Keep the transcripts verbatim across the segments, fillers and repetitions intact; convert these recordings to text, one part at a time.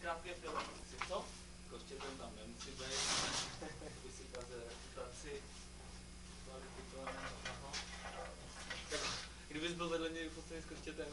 krátké filmy. Si co? Koštětem tam nemusí být. Vysvětláte reputaci. Tak kdybys byl vedle mě vyfocený s koštětem.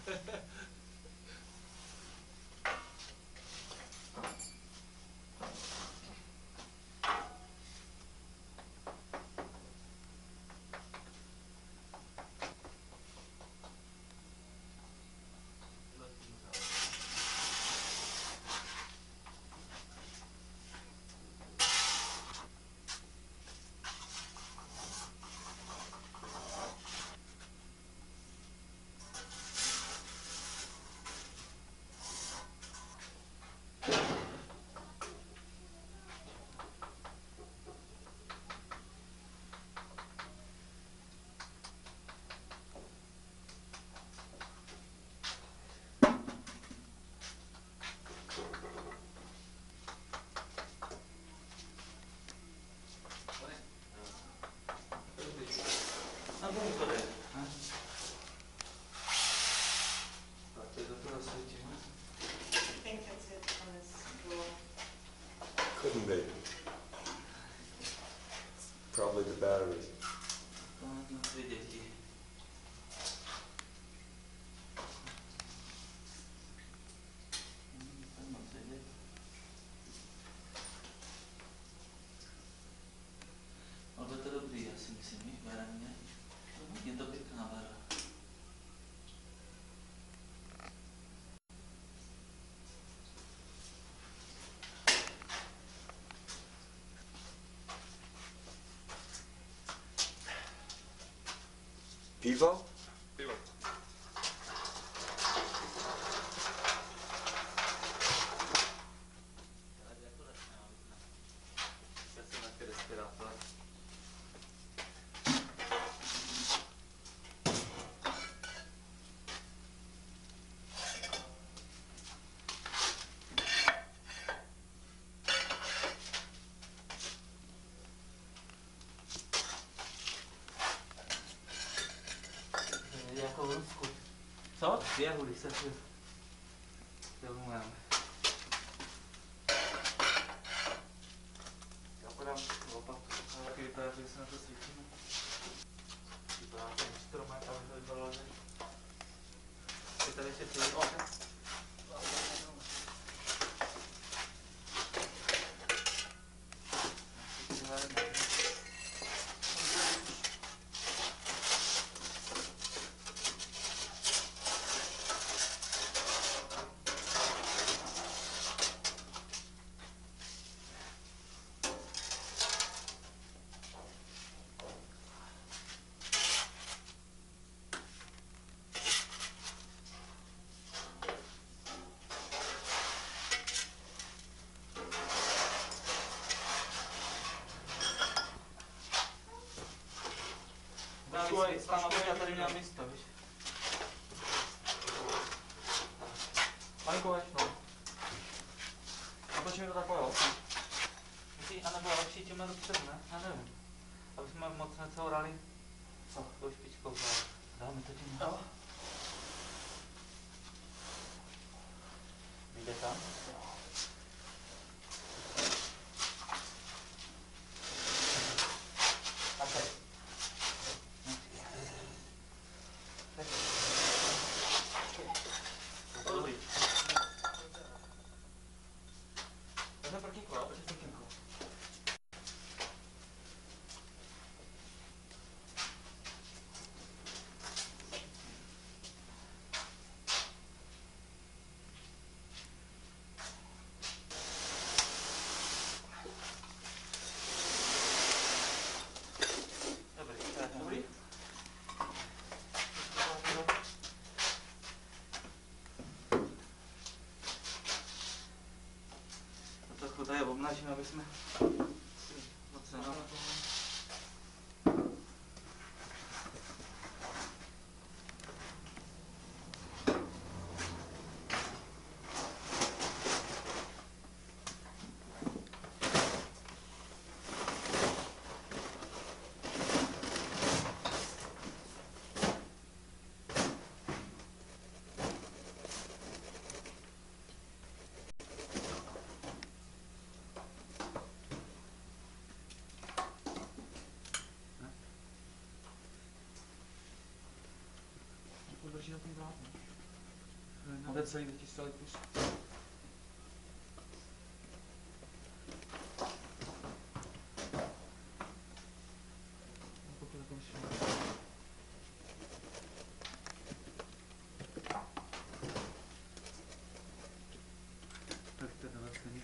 Couldn't be. Probably the battery. Ale to dobrý, já si myslím, barevně. Je to pěkná barva. Pivo? Pivo. Jako v Rusku. Co? Dvě hudy se tu filmujeme. Já podám lopatu, taky vypadá, že se na to svítíme. Vypadá ten stromek, aby to vypadalo, že... Je tady ještě celý okno. Počkej, tam já tady měl místo, víš. Malinko no. A proč mi to takové okno? Myslí, anebo lepší tímhle dopředu, ne? Já nevím. Aby jsme moc necourali. Co? Tou špičkou, dáme to tím. Jo. Vyjde tam? Jo. A teď. Tady obnažíme, aby jsme ocenili. žlutý drát. Máte celý vyčistili kus. Pokud to končí. Tak to dávat stejně.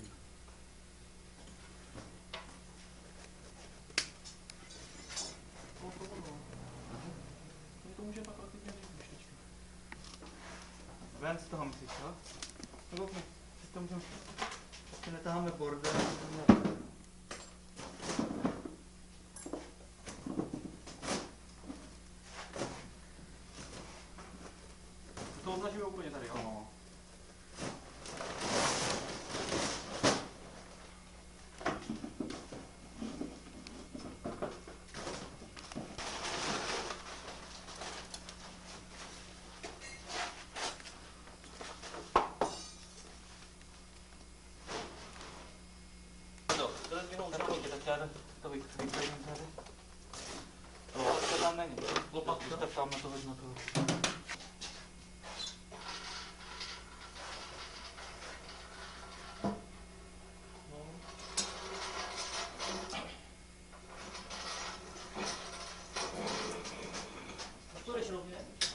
To může pak relativně říct. Ven z toho myslíš, jo? No koukni, si to můžeme... Ještě netáháme bordel. To označíme úplně tady, jo? No. To vyklejím tady. No, to tam není. Lopatka? Tak tam na to hodně toho. To jdeš rovně?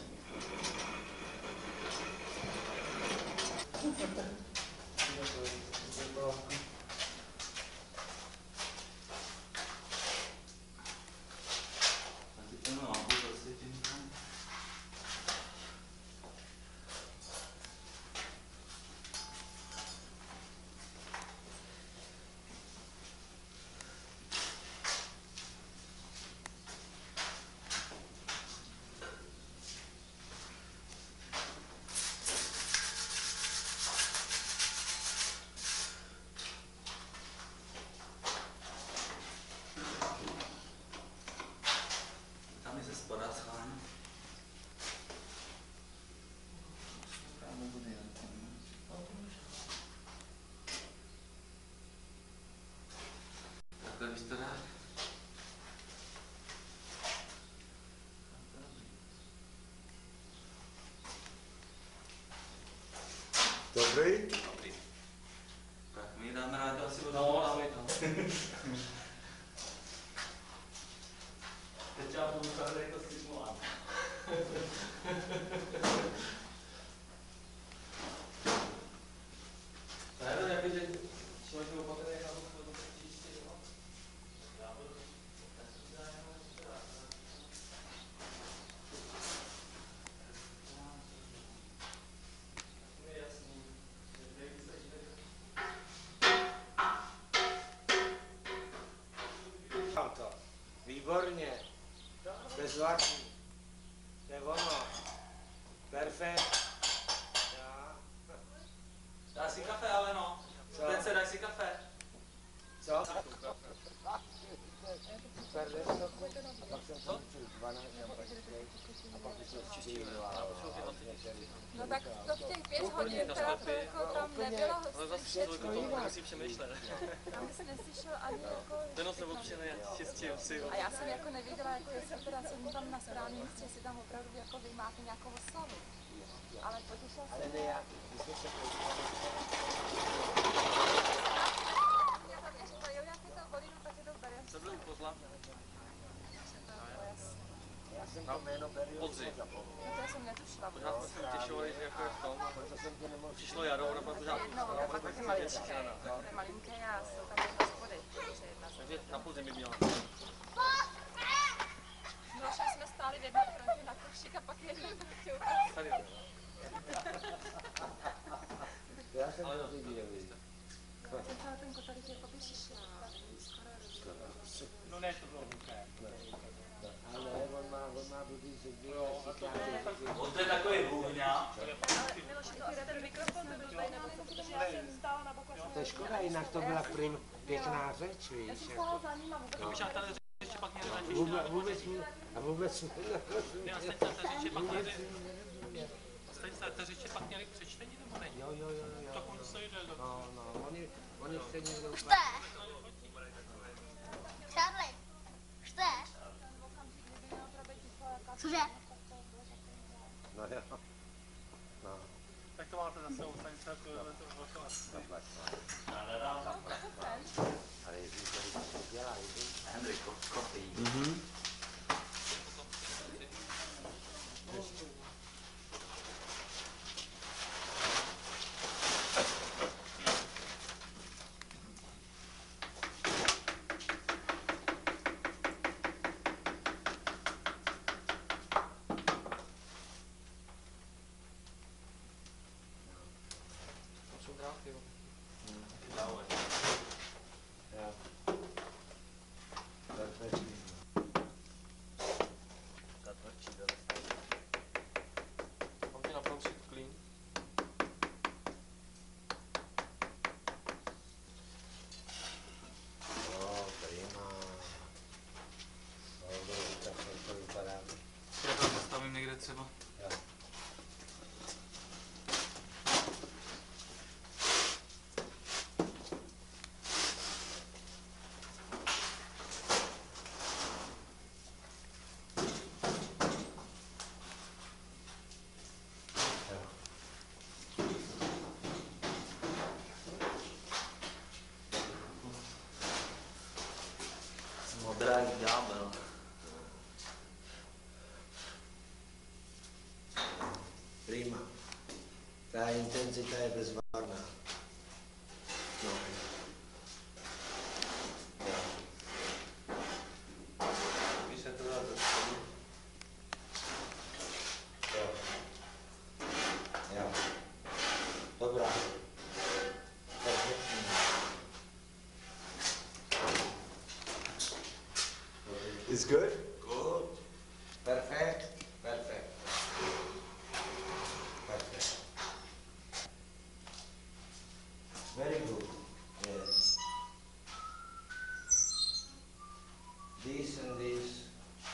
Takhle bys to dal. Dobrý? Dobrý. Tak my dáme rád asi od toho. No, dáme to. Teď já budu tady jako simulát. To je to jakože člověk byl opatrný na to čistě, jo? Já budu... To. Výborně. Bezvadný. To je ono. Perfekt. Já. Daj si kafe, ale no. Co? Pence, daj si kafe. Co? No tak to v těch pět hodin teda to jako tam nebylo všechno jinak. Tam bys neslyšel ani jako... Ten se občený, čistě si ho. A já jsem jako nevěděla, jako jestli teda jsem tam na správném místě, jestli tam opravdu jako vy máte nějakou oslavu. Ale potěšila jsem mě. Já tam ještě to, jo, jak je to volinu, tak je to bere. Co byl u kozla? Já jsem to jméno Beril. Podzim. No to jsem netušila. Pořád jsme se těšovali, že jako je v tom. Přišlo jaro, ona byla pořád. No, já pak taky malinké, to je malinké a jsou tam jedna schody. Takže na podzim by měla. No, že jsme stáli v jedné frontě na košík a pak jednou frontě u toho. Tady. Já jsem to viděl. Tenhle ten kotelík jako by šišel. Skoro rozumím. No ne, to bylo hluché. Ale on má, on má blbý zuby a říká, že... On to je takový hůvňa. Ale Miloši, to asi ten mikrofon by byl tady na nebo protože já jsem stála na boku. To je škoda, jinak to byla prým pěkná řeč, víš. Já jsem stála za ním a vůbec... To by šla tady ještě pak měli začít. Vůbec, vůbec mi, a vůbec mi Ne, a stejně se řeči pak měli. Stejně se řeči pak měli přečtení nebo ne? Jo, jo, jo, jo. Tak on se jde do... No, no, oni, oni se někdo... Čteš? Charlie, čteš? Cože? No No, Tak to máte zase u stanice jako velká. zaplať. Ale Ježíš, to dělá, Ježíš. Henry, coffee. Mhm. To jsou dráty, jo. Jo. Perfektní. Ta tvrdší dost. Mám tě naprout clean. Jo, prima. Jo, tak to vypadá. Já to zastavím někde třeba. Jo. Modrá jak ďábel. Prima. Ta intenzita je bezvadná. No. Jo. Když se to dá do spodu. Jo. Jo. Dobrá. Perfektní. It's good? Good. Perfect. Perfect. Perfect. Very good. Yes. This and this.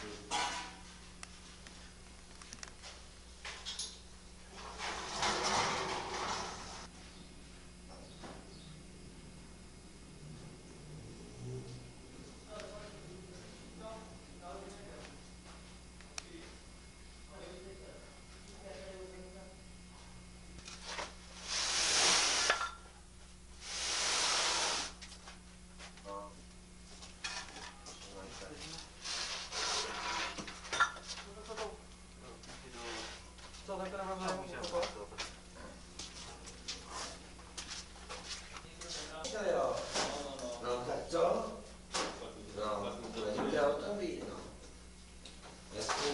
No. Co tak teda můžeme? To jo. No tak co? No, to bude hotový, no. Jasný.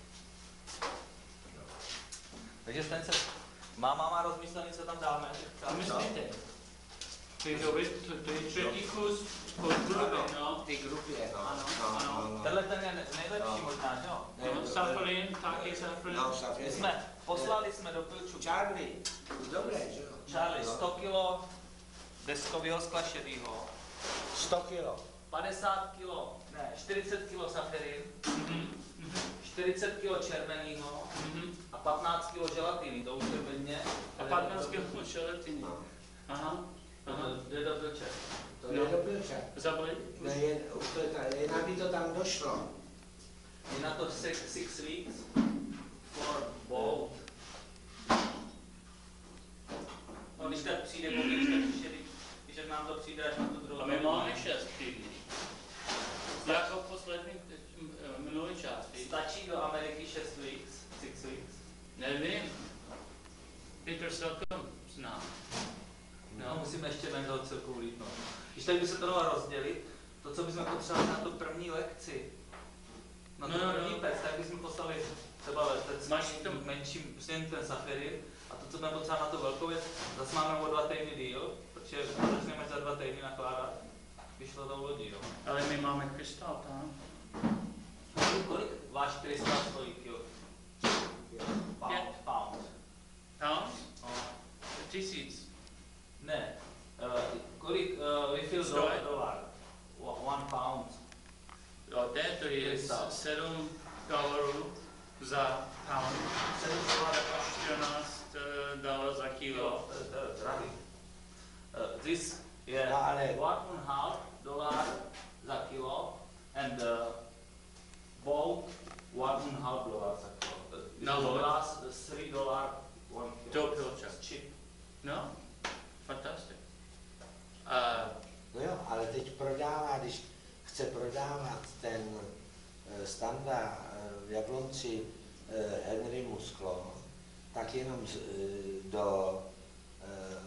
Takže ten se... Máma má rozmyslený, co tam dáme. A myslíte? Ty doby, to, to je třetí kus od gruby, no. Ty grupě, no. Ano, no, ano. no, no. Tenhle ten je nejlepší No. možná, že jo? No, Safarin, taky Safarin. No, My Safarin. jsme, poslali jsme do pilču Charlie, dobré, že jo? Charlie No. sto kilo deskového skla šedýho, sto kilo. padesát kilo, ne, čtyřicet kilo sacharin, Mhm, čtyřicet kilo červeného mhm. a patnáct kilo želatiny, to už je bedně. A patnáct kilo šeletiny. No. Aha, aha. Jde do pilče. To je do pilče. Zabili? No je, už to je ta, jen aby to tam došlo. Je na to six, six weeks for both. No, když tak přijde povíč, tak když, je, když jak nám to přijde až na tu druhou. A my máme šest týdnů. Jako poslední eh, minulý části. Stačí do Ameriky šest weeks, six weeks. Nevím. Peter Slocum zná. No, musíme ještě Mendel celkou lítnout. Když tak by se to dalo rozdělit, to, co bychom potřebovali na tu první lekci, na No, ten no, první no. pec, tak bychom poslali třeba ve Máš ten to- menším, prostě jen ten sacharin, a to, co budeme potřebovat na tu velkou věc, zase máme o dva týdny díl, protože začneme za dva týdny nakládat, vyšlo to lodí, jo. Ale my máme krystal tam. Kolik, kolik váš krystal stojí, jo? Pound, pound. Pounds? No. Tisíc. Ne, uh, kolik, uh, vyfil Stroj? dolar, one pound. Jo, to je to je Krystal. sedm dolarů za pound. sedm dolar A čtrnáct eh, dolarů za kilo. Jo, to je- to je drahý. Uh, this je No, ale- one and a half dolar za kilo and uh, both one and a half dolar za kilo. Uh, No, but glass is three dollar one kilo. Joe Pilcher. It's cheap. No? Fantastic. Uh, No jo, ale teď prodává, když chce prodávat ten eh, standa eh, v Jablonci eh, Henry Musklo, tak jenom z, eh, do eh,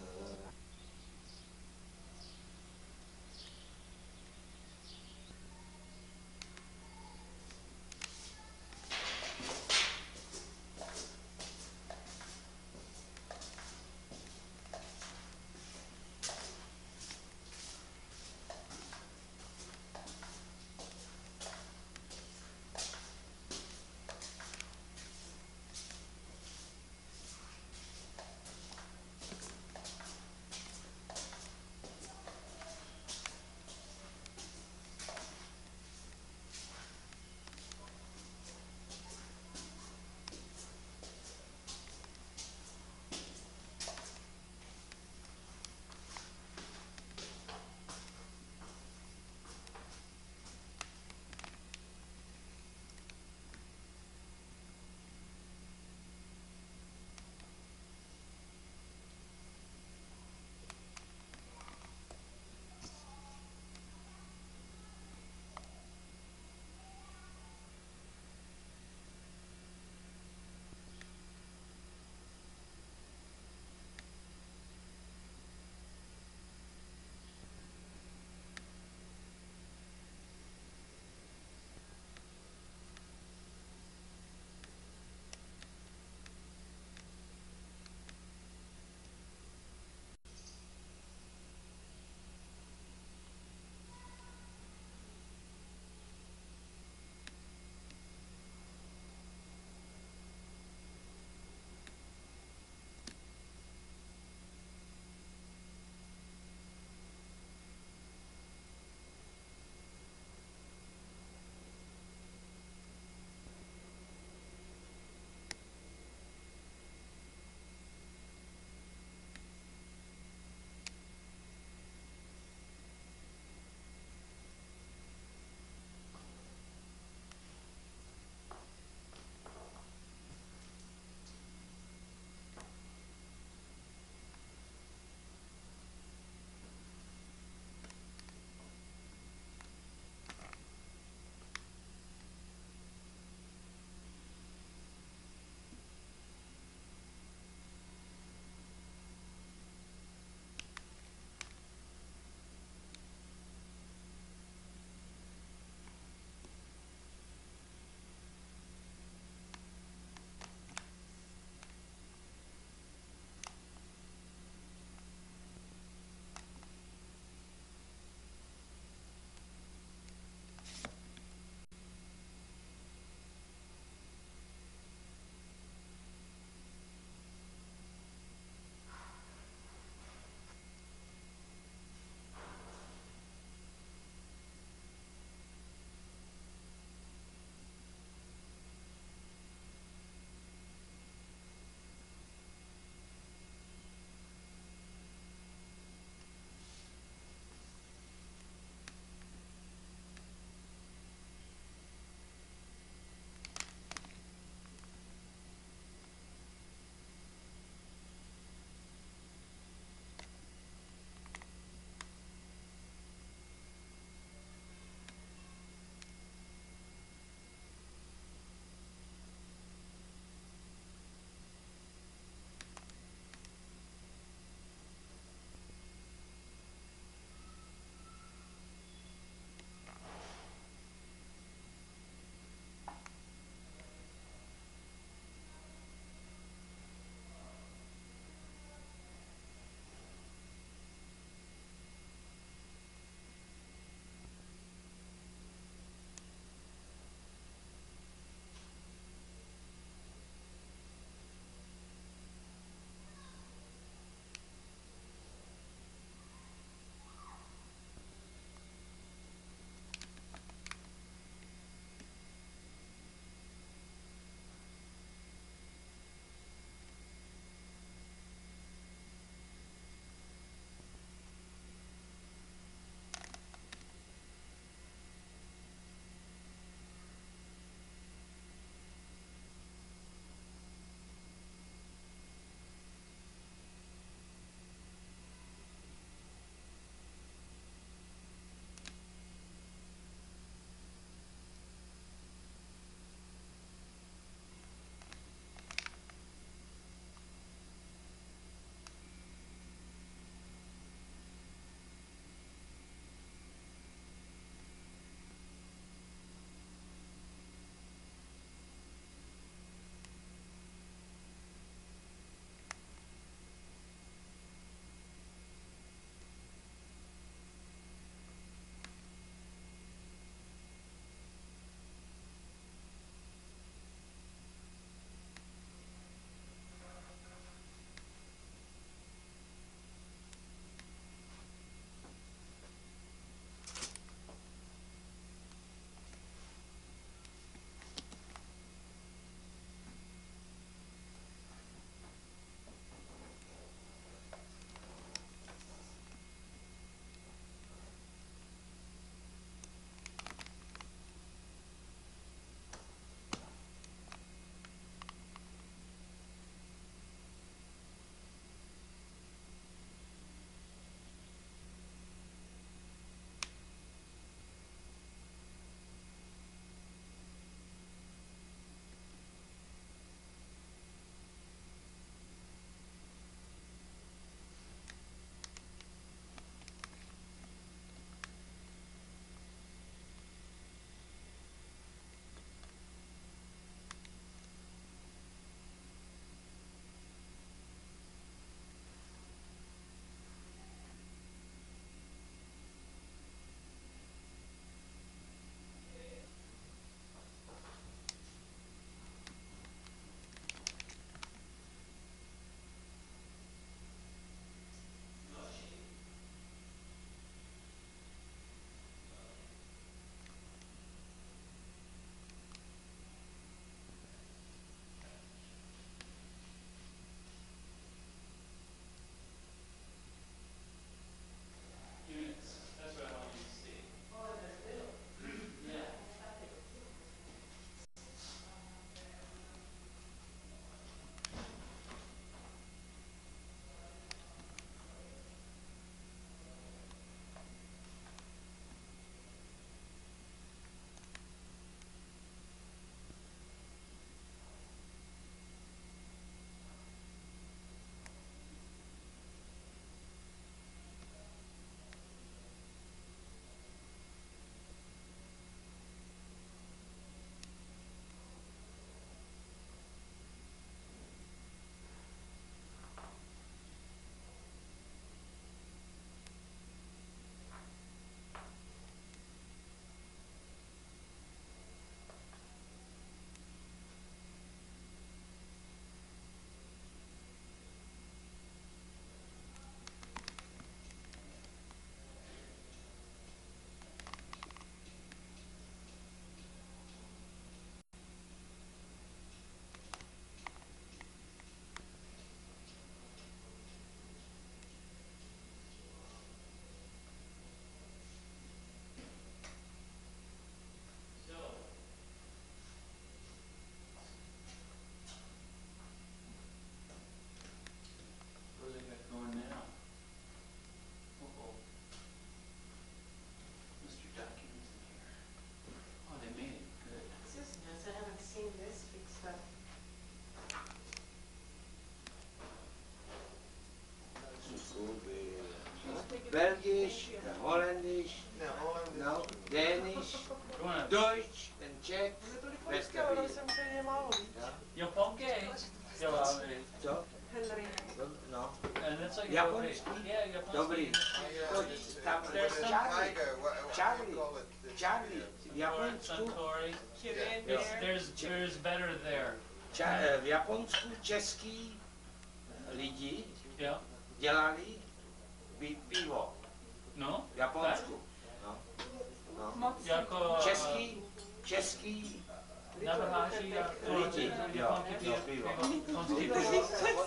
English, Holländisch, no, Danish, Deutsch and Czech. Best of it. Japanky děláme. Co? Henry. No. And that's like Japonský? Yeah, japonský. Dobrý. To, tam There's some Charlie, Tiger, what, what Charlie, do you call it? Charlie, v Japonsku, Suntory. Kirin. It's, there's, there's better there. ča, eh, v Japonsku český lidi Yeah. dělali pi- pivo. No? V Japonsku. No. No. Moc. Jako... Český, český Navrháši jako... lidi, jo, Japonky jo, pivo. pivo. Konstituce.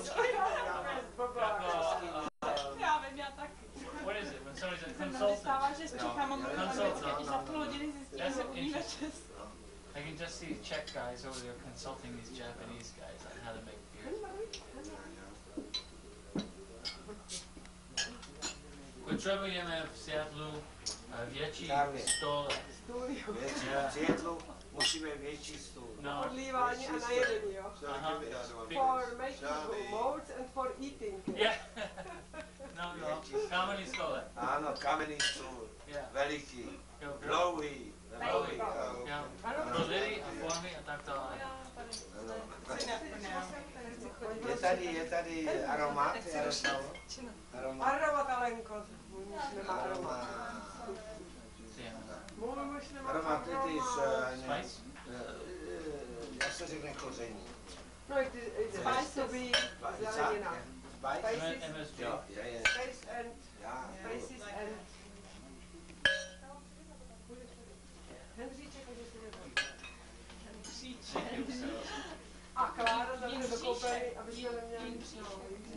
Já vím, já taky. What is it? When somebody's a Jsem consultant. dostává, že s Čechama mluvím anglicky, když za půl hodiny zjistím, That's že umíme interesting. česky. I can just see Czech guys over there consulting these Japanese guys on how to make beer. Potřebujeme v Seattlu eh, větší Charlie. stole. Větší, v Seattlu musíme větší stůl. No. Odlívání a najedení, jo? Sorry, Aha. give me the other one. For making Charlie. molds and for eating. Yeah. No, no. Kámený stole. Ano, kamenný stůl, Yeah. veliký, Jo, jo. dlouhý, dlouhý. Oh, Jo. Ano, Pro lidi a formy a tak dále. Je tady, je tady aromat, Jaroslav? Aromat. Aromatalenkos. Můj muž nemá aromat. Aromat. Můj muž nemá Aromat, it is, aromat. uh, ne, Spice? uh, jak se řekne koření? No, it is, it's supposed to be zelenina. Spice? M S G. Jo, je, je. Spice and Já. spices and... Henříček, můžeš si nebrat. A Klára zase do koupelny, aby jsme neměli... No,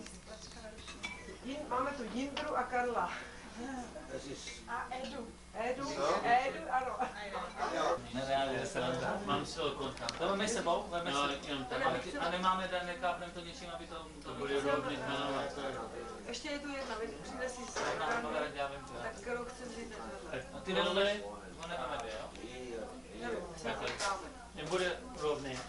Jin, máme tu Jindru a Karla. Das ist, A Edu. Edu, Co? Edu, ano. Nereálně sranda. Mám svého kontakt. To máme s sebou, veme No, si. jenom tak. A ty- A nemáme, da- neklápneme to něčím, aby to... To bude rovný kanál. Ještě je tu jedna, vy přinesi si Na nové, já vím, že. tak kterou chci vzít takhle. A ty nemáme, to nemáme dvě, jo? Nevím, se Takhle. ptáme. Nebude rovný.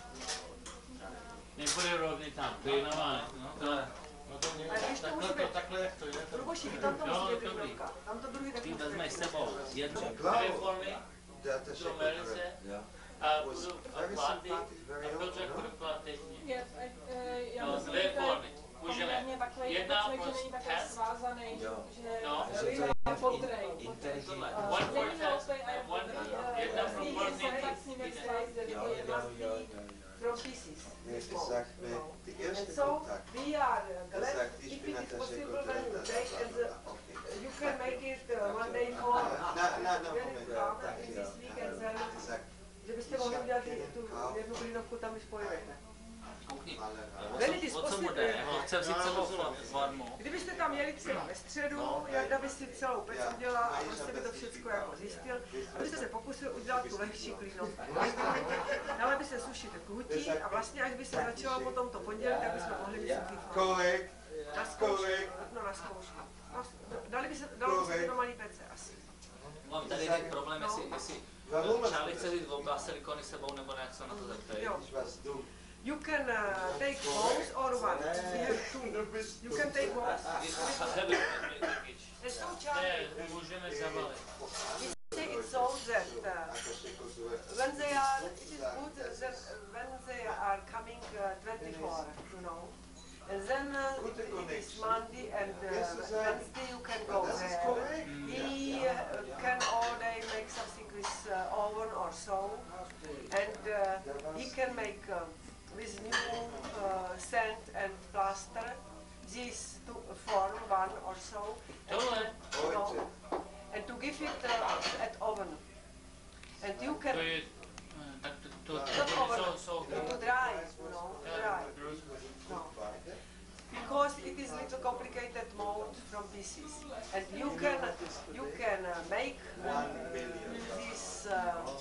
Nebude rovný tam. To je normálně. No, to je. No to mě. A když to Takhle musíme... to, takhle jak to je. to- Ruboši, tam to Jo, musí být dobrý. druhá. Tam to druhý taky Ty musí vezmeš být. s sebou jednu, Wow. dvě formy, That is pro velice, jo. a was budu very platit, sympathetic, very a open, Pilček no? bude platit mě. Je, eh, já No, myslím, dvě že to je formy. Můžeme. poměrně takový Jedna člověk, že plus není takhle test. svázaný, Jo. že No. Takže to je je potrej. inteligentní. One for Není test, hloupej a je one, potrej. jedna pro Není formy. se tak s ním jak slice, Jo, jako jo, jedna jo, jo, jo. From pieces. Heeft gezegd bij de And eerste so contact. we are glad Gezegd, if ich it bin is het als je possible when you take and the, Oké. you can make it uh, one day for Na, na, na, when moment. it comes in this week and then, Gezegd, že byste mohli udělat i tu jednu klínovku tam, když pojedete. Koukni. When it is O co mu possible, jde? On chce vzít sebou formu. kdybyste tam jeli třeba ve středu, Jarda by si celou pec udělala a prostě by to všechno jako zjistil, abyste se pokusil udělat tu lehčí klínovku. Dále by se sušit kuhutí a vlastně až by se začalo potom to pondělí, tak bychom mohli mít suchý form. Kolik? Na zkoušku. Kolik? No na zkoušku. No, dali by se, dalo by se to do malý pece asi. Mám tady jeden problém, jestli, jestli Waarom het Charlie chce vzít oba silikony sebou, nebo nějak se na to zeptají. Jo. is was doen? You can uh, take both or one. We have two. You can take both. Heavy. And so Ne, Charlie, můžeme zavalit. we say it's so that uh, Ako se kozuje. when they are, it is good that when they are coming uh, twenty-four, you know. And then uh, it, it is Monday and uh, Wednesday you can go Dat is there. correct. He uh, can all day make something with uh, oven or so. And uh, he can make uh, with new uh, sand and plaster this to form one or so. Tohle, You know, and to give it uh, at oven. And you can To je... eh, Tak to, to, not to oven, jsou, jsou... to dry, you know, dry. No. Because it is little complicated mold from pieces, and you can you can uh, make uh, this uh,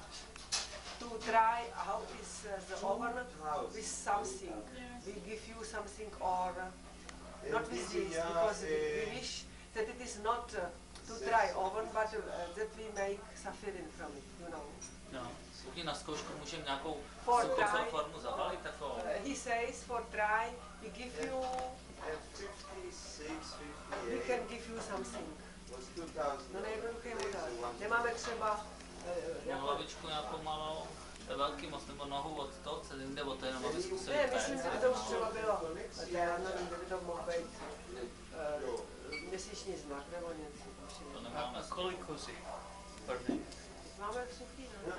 to try how is uh, the oven with something. We give you something or uh, not with this because we, we wish that it is not uh, to try oven, but uh, that we make saffirin from it, you know. no, koukni na zkoušku, můžeme nějakou For suchou try. formu zavalit, takovou. Uh, he says for try we give you En fifty-six, we fifty-eight. can give you something. was two thousand. No nejjednoduchý model. Nemáme třeba eh, No, jako, hlavičku nějakou malou, to je velký most, nebo nohu od toho, co jde o to, jenom aby zkusili ne, péct. myslím, že by to už třeba bylo, já nevím, kde by to mohl být uh, měsíční znak nebo něco. To nemáme. A kolik kusí? První. Máme suchý, no.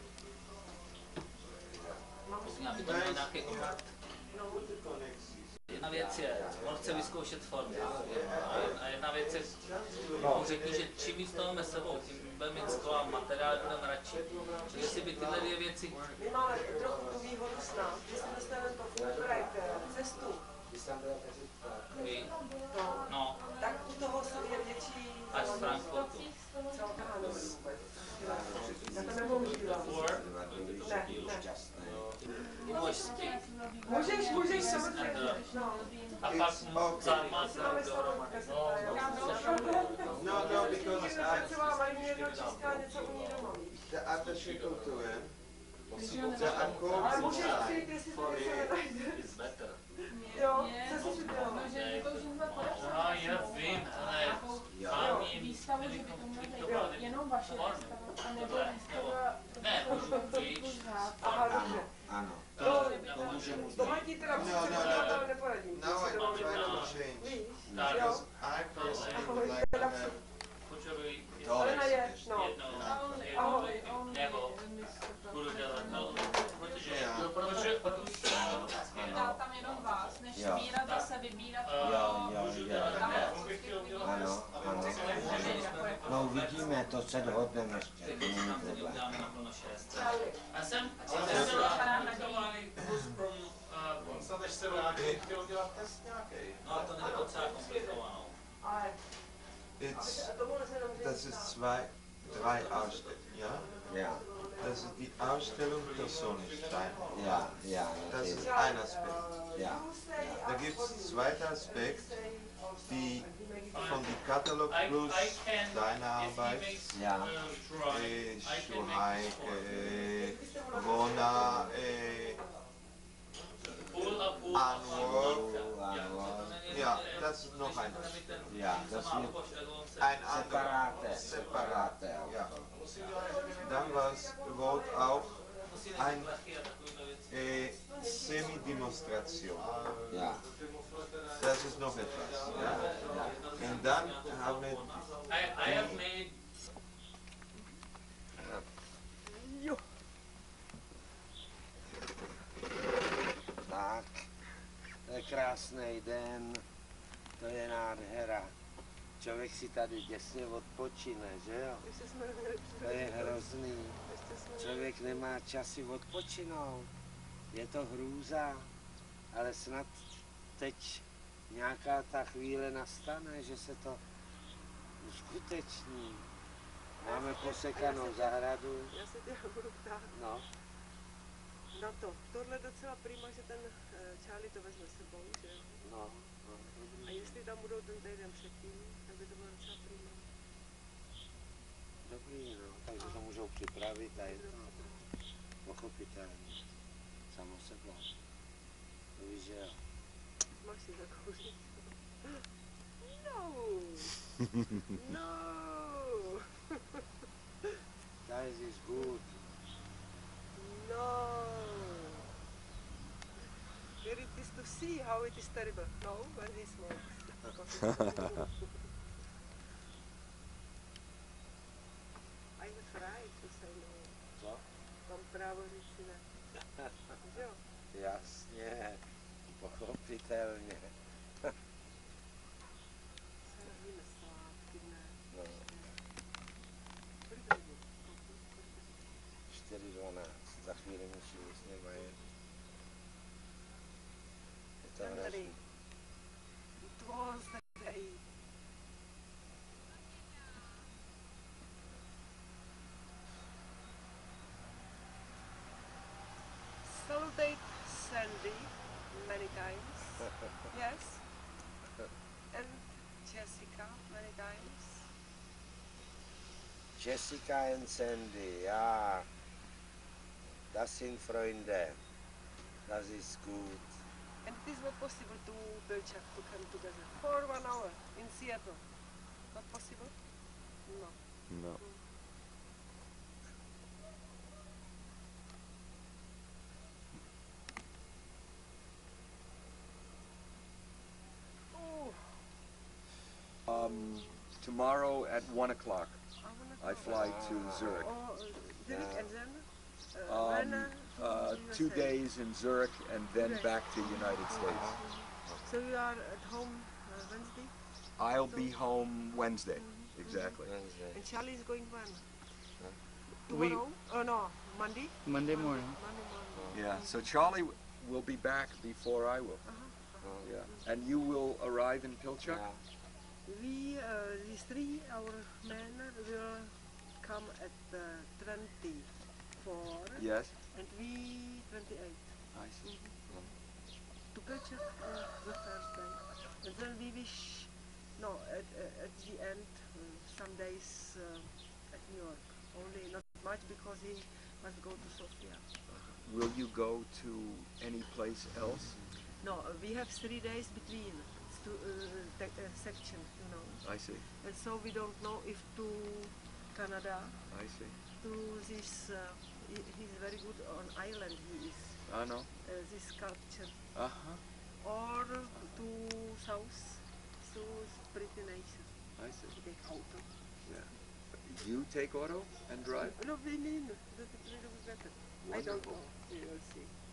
Máme Musím, aby suchý. to měl nějaký obrat. No, Jedna věc je, on chce vyzkoušet formy. A jedna věc je, mu řekni, že čím víc toho máme sebou, tím bude mít sklo a materiál budeme radši. Čili jestli by tyhle dvě věci... my máme trochu tu výhodu snad, že jsme dostaneme to Fulbright cestu, Ví? to, No, tak u toho jsou je větší až z Frankfurtu. celá vůbec. Já to nepoužívám. Ne, ne. Můžeš spít. Můžeš, můžeš, samozřejmě. No. A pak zámat Máme dohromady. No, no, because I, Třeba mají jedno číská něco u ní doma. the attaché culture, the Ale accord můžeš inside. přijít, jestli to něco nenajde. It's better. Jo, co jsi si dělal? No, já vím, ale hlavní Výstavu, že by to mohla být jenom vaše výstava, anebo výstava Ne, můžu pryč. Aha, dobře. Ano, To, to může mu tohle ti teda No, přece no, no, no, no. neporadím. Now I to try dobře. to change. Víš? Tak, Jo. Because I personally would like to have potřebuji Ale na je, no. jednou, Ahoj. jednou, nebo budu dělat, no, protože, Yeah. protože, dá tam jenom vás, než Jo. sbírat zase, vybírat. Jo, jo, můžu jo. dělat, ne, Ano, ano. No uvidíme, to se dohodneme ještě, to není tam to problém. uděláme na plno šest. Já jsem automatizovaný kus pro uh, snad až se vrátí, chtěl udělat test nějaký. No, to není docela komplikovanou. Ale It's, a tomuhle se jenom das ist zwei, drei Ausstellungen, ja? Ja, Das ist die Ausstellung Personenstein. ja, ja, Das ist natürlich. ein Aspekt. Ja, Da gibt es zweiter Aspekt, die von die Katalog I, plus I can, deine if he Arbeit, makes Ja. uh, drawing, äh, I can make Schuhaik, this for äh, Mona, äh, Půl a půl. Anwar, Anwar. ja, das ist noch ein Aspekt. ja, das wird Ein anderer, separate, separat, separate ja. Auto. Dann was wird auch ein äh, Semi-Demonstration. Ja, Das ist noch etwas. Ja? Und dann haben wir I, I have made tak, to je krásný den, to je nádhera. Člověk si tady děsně odpočine, že jo? Ještě jsme neměli To je hrozný. Ještě jsme Člověk nemá čas si odpočinout. Je to hrůza, ale snad teď nějaká ta chvíle nastane, že se to uskuteční. Máme posekanou zahradu. Já se tě budu ptát No, na to. Tohle docela prima, že ten eh, Charlie to vezme s sebou, že? no, no, A dobrý. jestli tam budou ten týden předtím, tak by to bylo docela prima. Dobrý, no, takže to můžou připravit a je to pochopitelné. Samo sebou. To víš, že jo. Máš si zakouřit? No! No! That is good. No! Here it is to see how it is terrible. No, when he smokes. I'm afraid to say no. Co? Mám právo říct si ne. Že jo? Jasně, pochopitelně. Se robíme sládky, ne? No, Kolik to je? čtyři dvanáct. Za chvíli musím s něma jet. Je to Tam tady. hrozný. It was the day. Salutate Sandy many times. Yes. And Jessica many times. Jessica and Sandy, ja. Das sind Freunde. Das ist gut. And it is not possible to Belchak to come together for one hour in Seattle. Not possible? No. No. Um, tomorrow at one o'clock, I fly to Zurich. Oh, uh, Zurich and then? Uh, Um, when, uh, uh, U S A? two days in Zurich and then Okay. back to United States. So you are at home uh, Wednesday? I'll be home Wednesday, exactly. And Charlie is going when? We- Tomorrow? Oh no, Monday? Monday morning. Monday morning. Yeah, so Charlie w- will be back before I will. Yeah, and you will arrive in Pilchuck? We, uh, these three, our men will come at uh, twenty-four. Yes. And we twenty-eight. I see. To Pilchuck uh, the Thursday. And then we wish, no, at, uh, at the end, uh, some days uh, at New York. Only not much because he must go to Sofia. Will you go to any place else? No, uh, we have three days between stu uh, te- uh, section, you know. I see, And so we don't know if to Canada, I see. to this, uh, he, he's very good on island, he is, I know. uh, this sculpture. Uh-huh, Or to south, so it's pretty nice. I see. Big auto. Yeah. You take auto and drive? No, we need, that is a little bit better. I don't know, we will see.